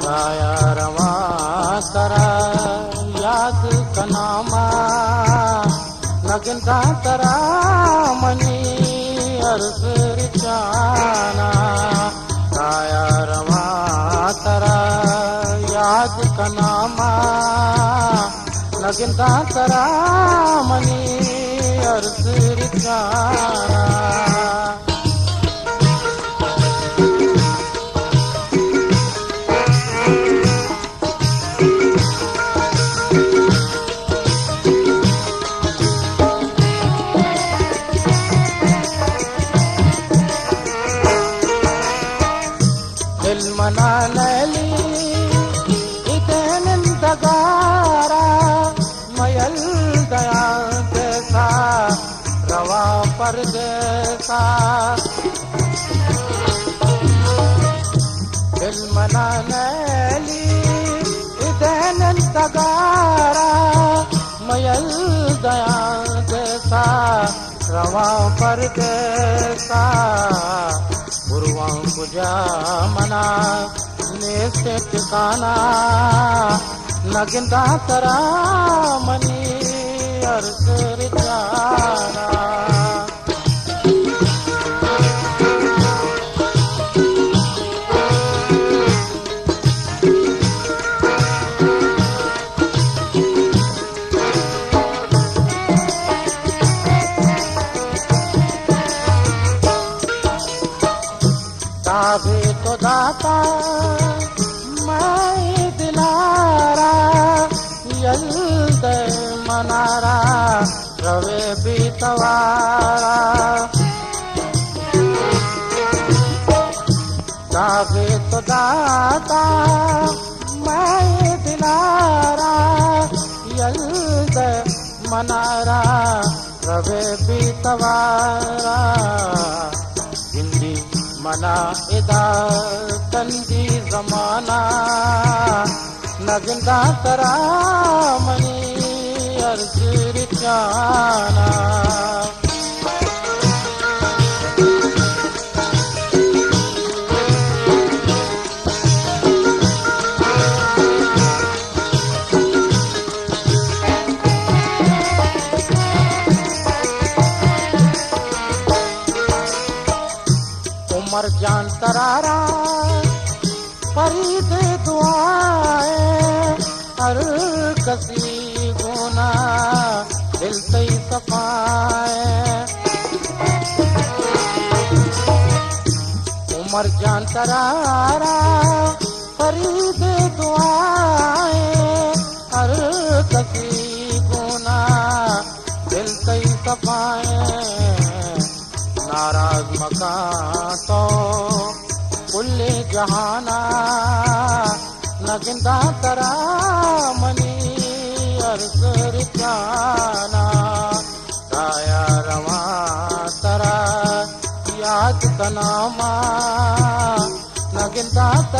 काया रवा तरा याद कनामा नगिंदा तरा मनी अर्ज रिचाना काया रवा तरा याद कनामा नगिंदा तरा मनी अर्ज रिचाना मना नैली इतन दगारा मयल दया जैसा रवा पर जैसा दिल मना नैली इतन दगारा मयल दया जैसा रवा पर जैसा गुरुवां पूजा मना नेसे ठिकाना नगिंदा तरा मनी अर्ज रिचाना दावे तो दाता मैं दिलारा यल्द मनारा रवे बीतवारा दावे तो दाता मैं दिलारा यल्द मनारा रवे बीतवारा हिंदी मना इदा तंदी जमाना नगिंदा तरा मनी अर्ज रिचाना उमर जान तरारा फरीद दुआएं हर कसी गुना दिल तई सफाए उमर जान तरारा फरीद दुआएं हर कसी गुना दिल तई सफाए नाराज मकान तो कुल्ले जहाना नगिंदा तरा मनी अर्ज रिचाना काया रवा तरा याद कनामा नगिंदा